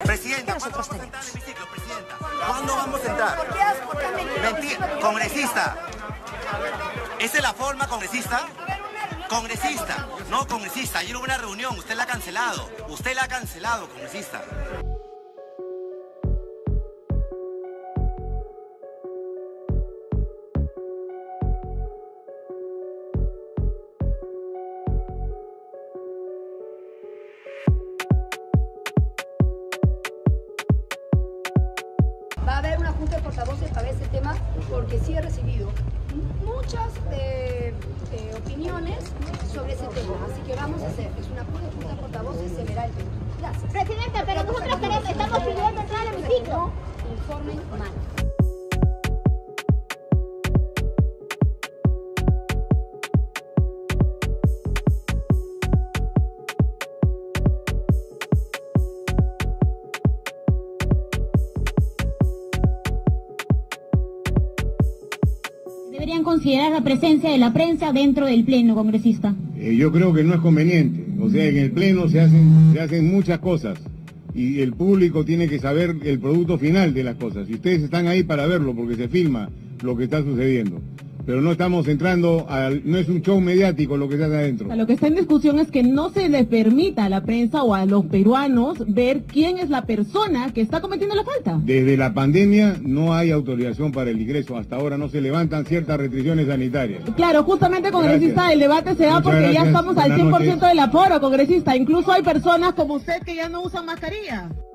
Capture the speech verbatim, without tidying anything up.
Presidenta, ¿cuándo vamos a entrar al hemiciclo, presidenta? ¿Cuándo vamos a entrar? Mentira, congresista. ¿Esa es la forma, congresista? Congresista, no, congresista, ayer hubo una reunión, usted la ha cancelado, usted la ha cancelado, congresista. Va a haber una junta de portavoces para ese tema porque sí he recibido muchas eh, eh, opiniones sobre ese tema, así que vamos a hacer, es una junta de portavoces, se verá el tema. Gracias. Presidenta, pero nosotros queremos, estamos pidiendo entrar al hemiciclo. Informen mal. Deberían considerar la presencia de la prensa dentro del pleno, congresista. Eh, yo creo que no es conveniente. O sea, en el pleno se hacen, se hacen muchas cosas y el público tiene que saber el producto final de las cosas. Y ustedes están ahí para verlo porque se filma lo que está sucediendo. Pero no estamos entrando, al, no es un show mediático lo que se hace adentro. Lo que está en discusión es que no se le permita a la prensa o a los peruanos ver quién es la persona que está cometiendo la falta. Desde la pandemia no hay autorización para el ingreso. Hasta ahora no se levantan ciertas restricciones sanitarias. Claro, justamente, congresista, Gracias. El debate se da Muchas porque gracias. ya estamos al Buenas cien por ciento noches. del aforo, congresista. Incluso hay personas como usted que ya no usan mascarilla.